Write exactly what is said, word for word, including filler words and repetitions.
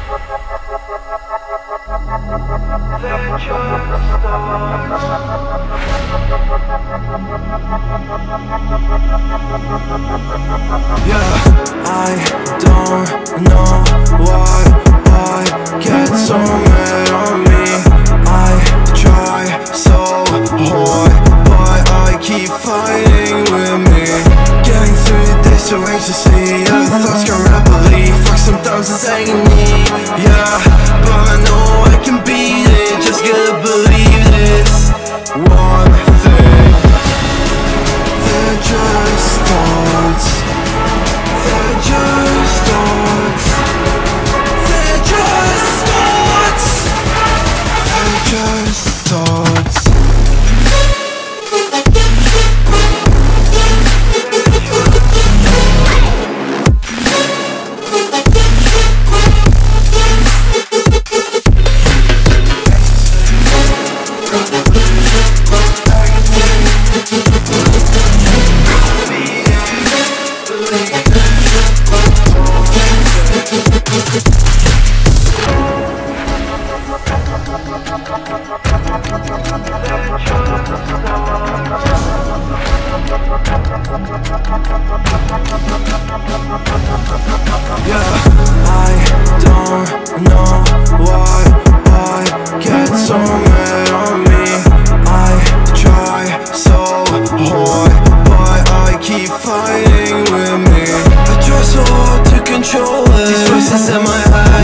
They just Yeah, I don't know why I get so mad on me. I try so hard, but I keep fighting with me. Getting through the day so anxiously, yeah, the thoughts come rapidly. Fuck, sometimes it's agony, yeah, but I know I can beat it. Just gotta believe this one thing. They're just thoughts. They're just thoughts. They're just thoughts. They're just thoughts. Yeah, I don't know why I get so mad on me. I try so hard, but I keep fighting with me. I try so hard to control it. These voices in my head